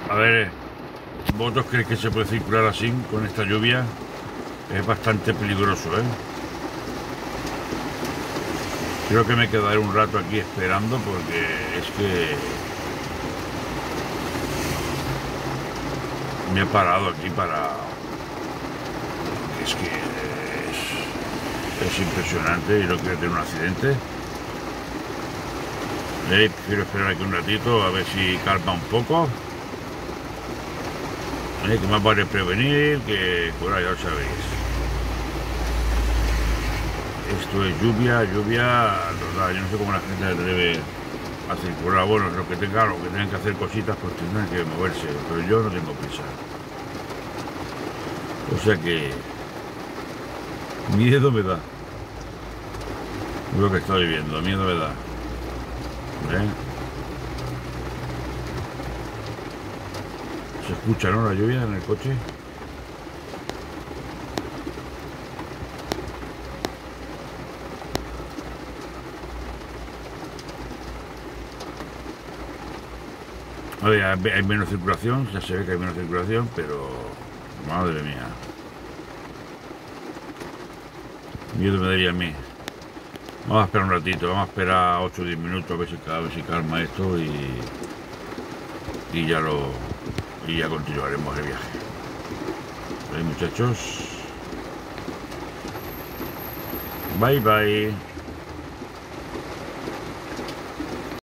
A ver, ¿vosotros creéis que se puede circular así con esta lluvia? Es bastante peligroso, ¿eh? Creo que me quedaré un rato aquí esperando porque es que me he parado aquí para... Es que es impresionante y no quiero tener un accidente. Quiero esperar aquí un ratito a ver si calma un poco. Que más vale prevenir que curar, ya lo sabéis. Esto es lluvia total. Yo no sé cómo la gente debe a circular. Bueno, lo que tengan que hacer cositas, pues tendrán que moverse, pero yo no tengo prisa. O sea que miedo me da lo que estoy viendo, miedo me da. ¿Eh? ¿Se escucha, no, la lluvia en el coche? A ver, hay menos circulación, ya se ve que hay menos circulación, pero madre mía, miedo me daría a mí. Vamos a esperar un ratito, vamos a esperar 8 o 10 minutos a ver si calma esto y ya y ya continuaremos el viaje. ¿Veis, muchachos? Bye bye.